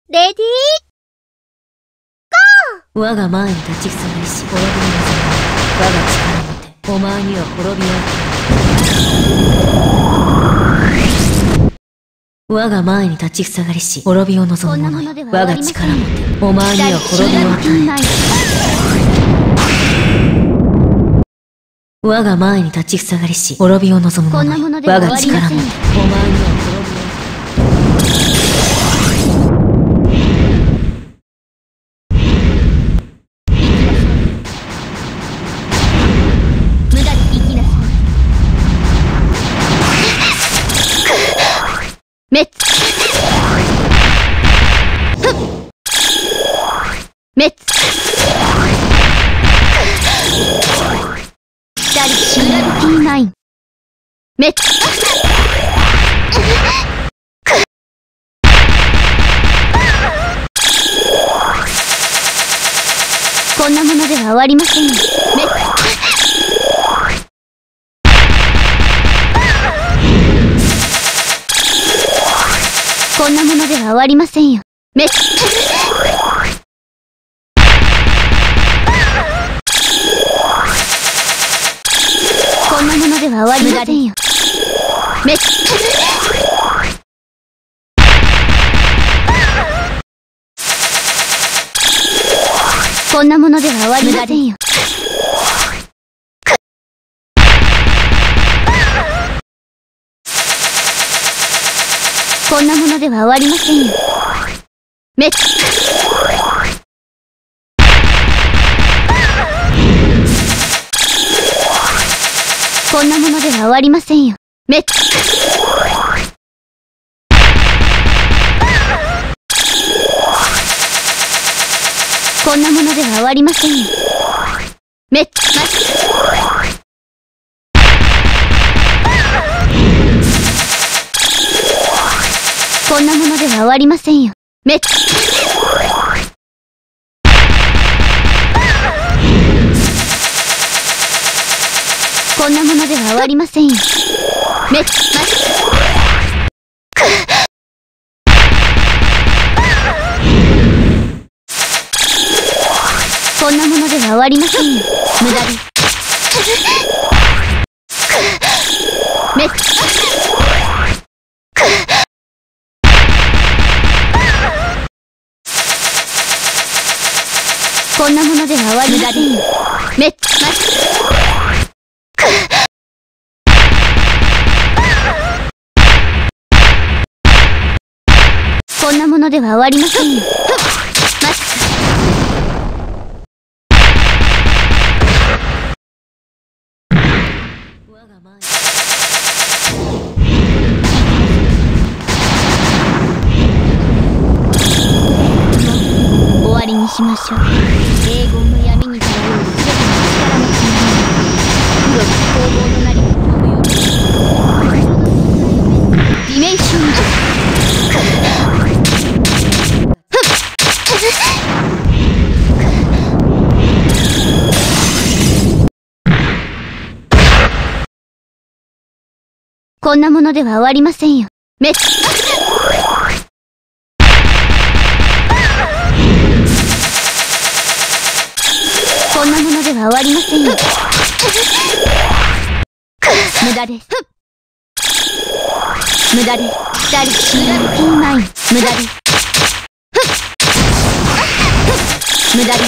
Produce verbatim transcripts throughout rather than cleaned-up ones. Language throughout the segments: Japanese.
レディーゴー。 我が前に立ちふさがりし滅びの望み、我が力もてお前には滅びを受ける。我が前に立ちふさがりし滅びを望む者、我が力もてお前には滅びを与える。我が前に立ちふさがりし滅びを望む者、我が力もてお前には滅びを与える。 滅滅ダリシュラルティナイン滅こんなものでは終わりませんよ。滅こんなものでは終わりませんよ。滅こんなものでは終わりませんよ。滅こんなものでは終わりませんよ。こんなものでは終わりませんよ。滅こんなものでは終わりませんよ。滅こんなものでは終わりませんよ。滅こんなものでは終わりませんよ。滅こんなものでは終わりませんよ。滅こんなものでは終わりませんよ。無駄に滅こんなものでは終わりませんよ。滅こんなものでは終わりませんよ。終わりにしましょう。栄言の闇に漂うすべての力のつながり、黒き攻防のなりディメンションズこんなものでは終わりませんよ。滅こんなものでは終わりませんよ。無駄です。無駄です。ダリシュラルティナイン無駄です。無駄です。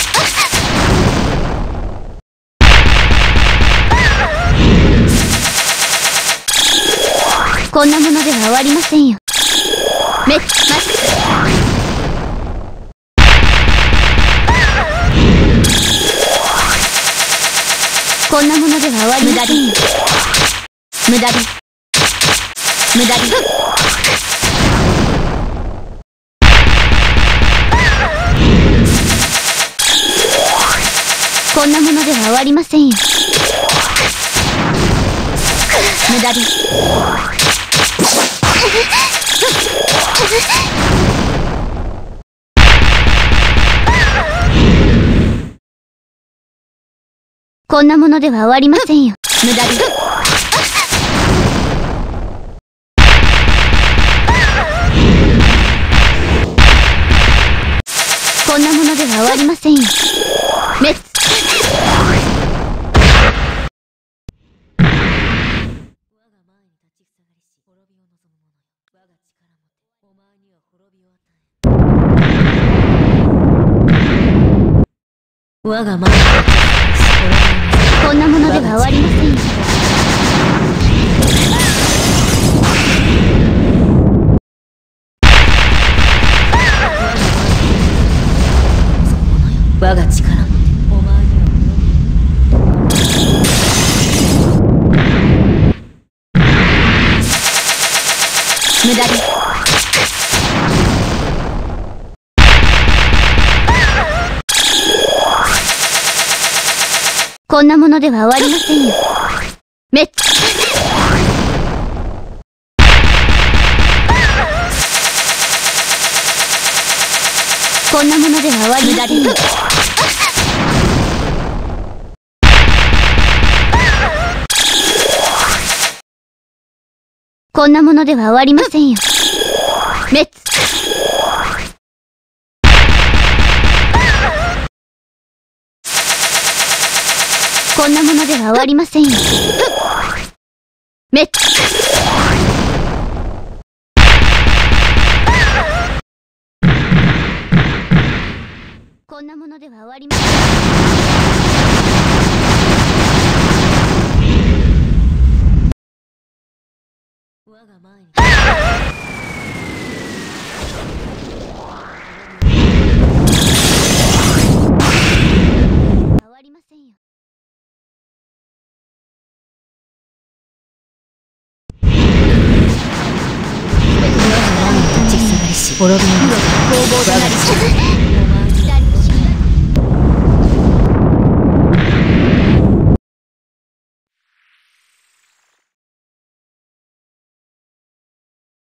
こんなものでは終わりませんよ。滅こんなものでは終わりませんよ。無駄です。無駄です。こんなものでは終わりませんよ。無駄です。こんなものでは終わりませんよ。無駄です。 こんなものでは終わりませんよ。滅。 我が前にこんなものでは終わりませんよ。 我が力もお前には無駄です。こんなものでは終わりませんよ。滅。こんなものでは終わりませんよ。こんなものでは終わりませんよ。滅。こんなものでは終わりませんよ。滅。こんなものでは終わりません。 我が前に終わりませんよ。 立ちふさがりし滅びの攻防となりし